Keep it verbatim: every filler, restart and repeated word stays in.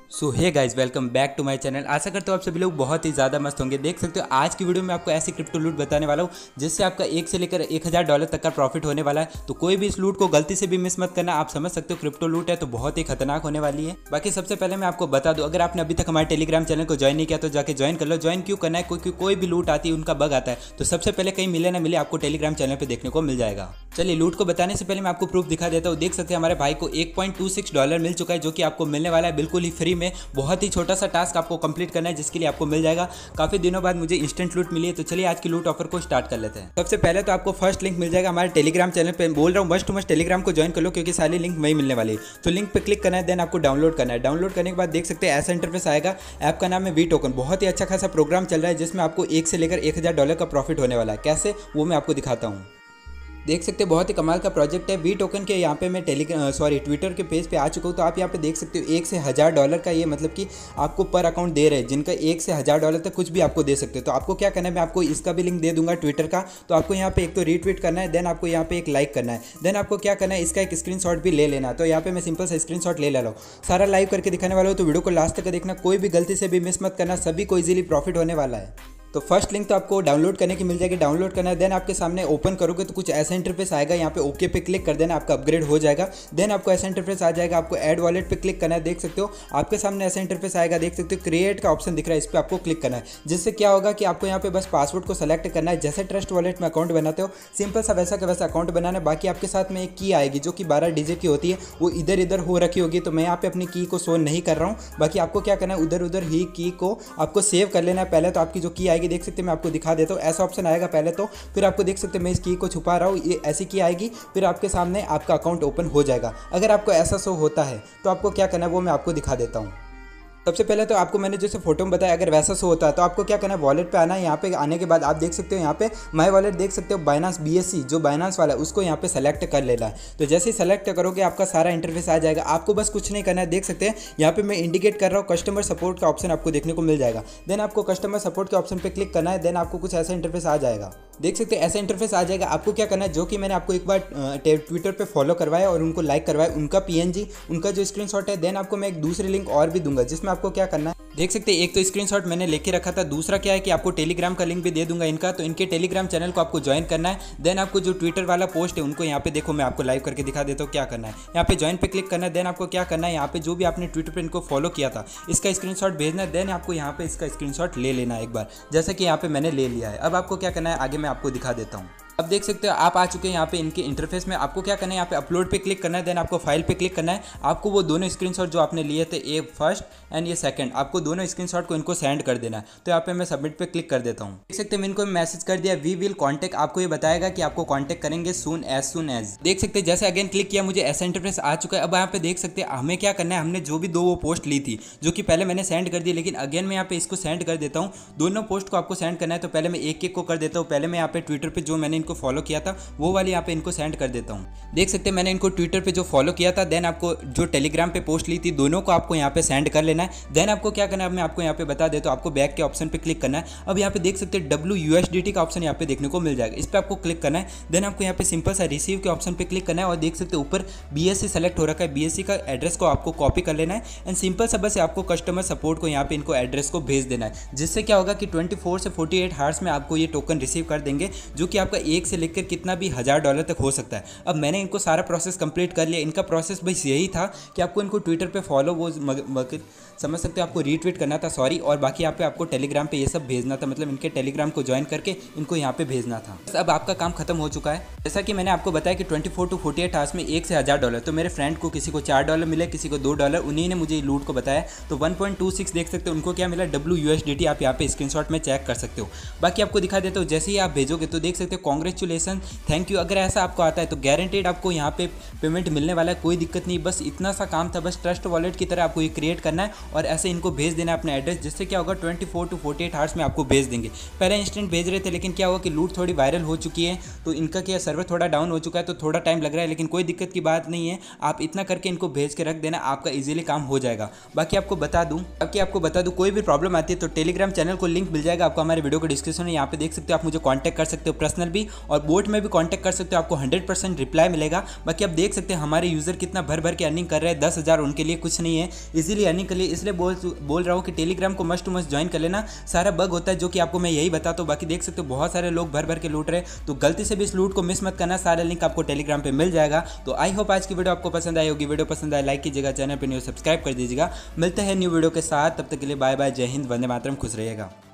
So hey guys, welcome back to my channel. आशा करता हूँ आप सभी लोग बहुत ही ज़्यादा मस्त होंगे। देख सकते हो आज की वीडियो में आपको ऐसी क्रिप्टो लूट बताने वाला हूँ जिससे आपका एक से लेकर एक हज़ार डॉलर तक का प्रॉफिट होने वाला है। तो कोई भी इस लूट को गलती से भी मिस मत करना। आप समझ सकते हो क्रिप्टो लूट है तो बहुत ही खतरनाक होने वाली है। बाकी सबसे पहले मैं आपको बता दूँ, अगर आपने अभी तक हमारे टेलीग्राम चैनल को ज्वाइन नहीं किया तो जाकर ज्वाइन कर लो। ज्वाइन क्यों करना है? क्योंकि कोई भी लूट आती है, उनका बग आता है, तो सबसे पहले कहीं मिले ना मिले आपको टेलीग्राम चैनल पर देखने को मिल जाएगा। चलिए लूट को बताने से पहले मैं आपको प्रूफ दिखा देता हूँ। देख सकते हैं हमारे भाई को एक पॉइंट टू सिक्स डॉलर मिल चुका है, जो कि आपको मिलने वाला है बिल्कुल ही फ्री में। बहुत ही छोटा सा टास्क आपको कंप्लीट करना है जिसके लिए आपको मिल जाएगा। काफी दिनों बाद मुझे इंस्टेंट लूट मिली है, तो चलिए आज की लूट ऑफर को स्टार्ट कर लेते हैं। सबसे पहले तो आपको फर्स्ट लिंक मिल जाएगा हमारे टेलीग्राम चैनल पे। बोल रहा हूँ मस्ट टू मस्ट टेलीग्राम को ज्वाइन कर लो क्योंकि सारी लिंक वही मिलने वाली है। तो लिंक पे क्लिक करना है, देन आपको डाउनलोड करना है। डाउनलोड करने के बाद देख सकते हैं ऐसा इंटरफेस आएगा। ऐप का नाम है वी टोकन। बहुत ही अच्छा खासा प्रोग्राम चल रहा है जिसमें आपको एक से लेकर एक हज़ार डॉलर का प्रॉफिट होने वाला है। कैसे, वो मैं आपको दिखाता हूँ। देख सकते हैं बहुत ही कमाल का प्रोजेक्ट है वी टोकन के। यहाँ पे मैं टेलीग्राम सॉरी ट्विटर के पेज पे आ चुका हूँ। तो आप यहाँ पे देख सकते हो एक से हज़ार डॉलर का ये मतलब कि आपको पर अकाउंट दे रहे हैं, जिनका एक से हज़ार डॉलर तक कुछ भी आपको दे सकते हो। तो आपको क्या करना है, मैं आपको इसका भी लिंक दे दूंगा ट्विटर का। तो आपको यहाँ पे एक तो रीट्वीट करना है, देन आपको यहाँ पे एक लाइक करना है, देन आपको क्या करना है, इसका एक स्क्रीनशॉट भी ले लेना है। तो यहाँ पे मैं सिंपल सा स्क्रीनशॉट ले ले रहा हूँ। सारा लाइव करके दिखाने वाला हूँ, तो वीडियो को लास्ट तक देखना, कोई भी गलती से भी मिस मत करना, सभी को इजीली प्रॉफिट होने वाला है। तो फर्स्ट लिंक तो आपको डाउनलोड करने की मिल जाएगी। डाउनलोड करना है, देन आपके सामने ओपन करोगे तो कुछ ऐसा इंटरफेस आएगा। यहाँ पे ओके पे क्लिक कर देना, आपका अपग्रेड हो जाएगा। देन आपको ऐसा इंटरफेस आ जाएगा, आपको ऐड वॉलेट पे क्लिक करना है। देख सकते हो आपके सामने ऐसा इंटरफेस आएगा। देख सकते हो क्रिएट का ऑप्शन दिख रहा है, इस पर आपको क्लिक करना है। जिससे क्या होगा कि आपको यहाँ पे बस पासवर्ड को सेलेक्ट करना है। जैसे ट्रस्ट वॉलेट में अकाउंट बनाते हो सिंपल सा वैसा का वैसा अकाउंट बनाना है। बाकी आपके साथ में एक की आएगी जो कि बारह डिजिट की होती है, वो इधर इधर हो रखी होगी। तो मैं यहाँ पे अपनी की को शो नहीं कर रहा हूँ। बाकी आपको क्या करना है, उधर उधर ही की को आपको सेव कर लेना है। पहले तो आपकी जो की आएगी, देख सकते हैं मैं आपको दिखा देता हूं। ऐसा ऑप्शन आएगा पहले तो, फिर आपको देख सकते हैं मैं इस की को छुपा रहा हूं, ये ऐसी की आएगी, फिर आपके सामने आपका अकाउंट ओपन हो जाएगा। अगर आपको ऐसा शो होता है तो आपको क्या करना है वो मैं आपको दिखा देता हूं। सबसे पहले तो आपको मैंने जैसे फोटो में बताया, अगर वैसा शो होता है तो आपको क्या करना है, वॉलेट पे आना है। यहाँ पे आने के बाद आप देख सकते हो यहाँ पे माय वॉलेट देख सकते हो, बाइनांस बीएससी जो बाइनांस वाला है उसको यहाँ पे सेलेक्ट कर लेना है। तो जैसे ही सेलेक्ट करोगे आपका सारा इंटरफेस आ जाएगा। आपको बस कुछ नहीं करना है। देख सकते हैं यहाँ पे मैं इंडिकेट कर रहा हूँ, कस्टमर सपोर्ट का ऑप्शन आपको देखने को मिल जाएगा। देन आपको कस्टमर सपोर्ट के ऑप्शन पर क्लिक करना है, देन आपको कुछ ऐसा इंटरफेस आ जाएगा। देख सकते हैं ऐसा इंटरफेस आ जाएगा। आपको क्या करना है, जो कि मैंने आपको एक बार ट्विटर पे फॉलो करवाया और उनको लाइक करवाया, उनका पीएनजी उनका जो स्क्रीनशॉट है, देन आपको मैं एक दूसरी लिंक और भी दूंगा जिसमें आपको क्या करना है, देख सकते हैं एक तो स्क्रीनशॉट मैंने लेके रखा था, दूसरा क्या है कि आपको टेलीग्राम का लिंक भी दे दूंगा इनका। तो इनके टेलीग्राम चैनल को आपको ज्वाइन करना है। देन आपको जो ट्विटर वाला पोस्ट है उनको यहाँ पे देखो, मैं आपको लाइव करके दिखा देता हूँ क्या करना है। यहाँ पे ज्वाइन पे क्लिक करना है, देन आपको क्या करना है, यहाँ पे जो भी आपने ट्विटर पे इनको फॉलो किया था इसका स्क्रीनशॉट भेजना है। देन आपको यहाँ पे इसका स्क्रीनशॉट ले लेना है एक बार, जैसा कि यहाँ पे मैंने ले लिया है। अब आपको क्या करना है आगे मैं आपको दिखा देता हूँ। अब देख सकते हो आप आ चुके हैं यहाँ पे इनके इंटरफेस में। आपको क्या करना है, यहाँ पे अपलोड पे क्लिक करना है, देन आपको फाइल पे क्लिक करना है। आपको वो दोनों स्क्रीनशॉट जो आपने लिए थे, ये फर्स्ट एंड ये सेकंड, आपको दोनों स्क्रीनशॉट को इनको सेंड कर देना है। तो यहाँ पे मैं सबमिट पे क्लिक कर देता हूँ। देख सकते हैं मैं इनको मैसेज कर दिया, वी विल कॉन्टेक्ट। आपको ये बताएगा कि आपको कॉन्टेक्ट करेंगे सून एज सून एज। देख सकते हैं जैसे अगेन क्लिक किया मुझे ऐसा इंटरफेस आ चुका है। अब यहाँ पे देख सकते हैं हमें क्या करना है, हमने जो भी दो वो पोस्ट ली थी जो कि पहले मैंने सेंड कर दी, लेकिन अगेन मैं यहाँ पे इसको सेंड कर देता हूँ। दोनों पोस्ट को आपको सेंड करना है। तो पहले मैं एक एक को कर देता हूँ। पहले मैं यहाँ पे ट्विटर पे जो मैंने इनको फॉलो किया था वो वाली यहाँ पे इनको सेंड कर देता हूँ। देख सकते हैं मैंने इनको ट्विटर पे जो फॉलो किया था, देन आपको जो टेलीग्राम पे पोस्ट ली थी दोनों को आपको यहाँ पे सेंड कर लेना है। देन आपको क्या करना है, मैं आपको यहाँ पे बता देता हूँ। आपको बैक के ऑप्शन पे क्लिक करना है। अब यहाँ पे देख सकते हैं डब्ल्यू यूएसडीटी का ऑप्शन यहाँ पे देखने को मिल जाएगा, इस पर आपको क्लिक करना है। देन आपको यहाँ पे सिंपल सा रिसीव के ऑप्शन पे क्लिक करना है और देख सकते हैं ऊपर बीएससी सेलेक्ट हो रखा है। बीएससी का एड्रेस को आपको कॉपी कर लेना है एंड सिंपल सा बस आपको कस्टमर सपोर्ट को यहाँ पे इनको एड्रेस को भेज देना है। जिससे क्या होगा कि ट्वेंटी फोर से फोर्टी एट हावर्स में आपको ये टोकन रिसीव कर देंगे, जो कि आपका एक से लेकर कितना भी हज़ार डॉलर तक हो सकता है। अब मैंने इनको सारा प्रोसेस कंप्लीट कर लिया। इनका प्रोसेस बस यही था कि आपको इनको ट्विटर पे फॉलो वो मग, मग, समझ सकते हो आपको रीट्वीट करना था, सॉरी, और बाकी यहाँ पे आपको टेलीग्राम पे ये सब भेजना था, मतलब इनके टेलीग्राम को ज्वाइन करके इनको यहाँ पे भेजना था। बस अब आपका काम खत्म हो चुका है। जैसा कि मैंने आपको बताया कि twenty four to forty eight hours में एक से हज़ार डॉलर, तो मेरे फ्रेंड को किसी को चार डॉलर मिले, किसी को दो डॉलर, उन्हीं ने मुझे लूट को बताया। तो वन पॉइंट टू सिक्स देख सकते हो उनको क्या मिला, डब्ल्यू यूएसडीटी। आप यहाँ पे स्क्रीनशॉट में चेक कर सकते हो। बाकी आपको दिखा देता हूँ, जैसे ही आप भेजोगे तो देख सकते हो कॉन्ग्रेचुलेसन, थैंक यू। अगर ऐसा आपको आता है तो गारंटेड आपको यहाँ पे पेमेंट मिलने वाला है, कोई दिक्कत नहीं। बस इतना सा काम था, बस ट्रस्ट वॉलेट की तरह आपको ये क्रिएट करना है और ऐसे इनको भेज देना है अपना एड्रेस। जिससे क्या होगा twenty four to forty eight hours में आपको भेज देंगे। पहले इंस्टेंट भेज रहे थे, लेकिन क्या हुआ कि लूट थोड़ी वायरल हो चुकी है, तो इनका क्या सर्वर थोड़ा डाउन हो चुका है, तो थोड़ा टाइम लग रहा है, लेकिन कोई दिक्कत की बात नहीं है। आप इतना करके इनको भेज के रख देना, आपका इजीली काम हो जाएगा। बाकी आपको बता दूं बाकी आपको बता दूं कोई भी प्रॉब्लम आती है तो टेलीग्राम चैनल को लिंक मिल जाएगा आपको हमारे वीडियो को डिस्क्रिप्शन में। यहाँ पे देख सकते हो, आप मुझे कॉन्टैक्ट कर सकते हो पर्सनल भी, और बोट में भी कॉन्टैक्ट कर सकते हो, आपको हंड्रेड परसेंट रिप्लाई मिलेगा। बाकी आप देख सकते हैं हमारे यूज़र कितना भर भर के अर्निंग कर रहे हैं, दस हज़ार उनके लिए कुछ नहीं है, इजीली अर्निंग के लिए। इसलिए बोल बोल रहा हूँ कि टेलीग्राम को मस्ट टू मस्ट ज्वाइन कर लेना। सारा बग होता है जो कि आपको मैं यही बताता हूँ। बाकी देख सकते हो बहुत सारे लोग भर भर के लूट रहे हैं, तो गलती से भी इस लूट को मिस मत करना। सारा लिंक आपको टेलीग्राम पे मिल जाएगा। तो आई होप आज की वीडियो आपको पसंद आई होगी। वीडियो पसंद आए लाइक कीजिएगा, चैनल पर न्यू सब्सक्राइब कर दीजिएगा। मिलते हैं न्यू वीडियो के साथ, तब तक के लिए बाय बाय, जय हिंद, वंदे मातरम, खुश रहिएगा।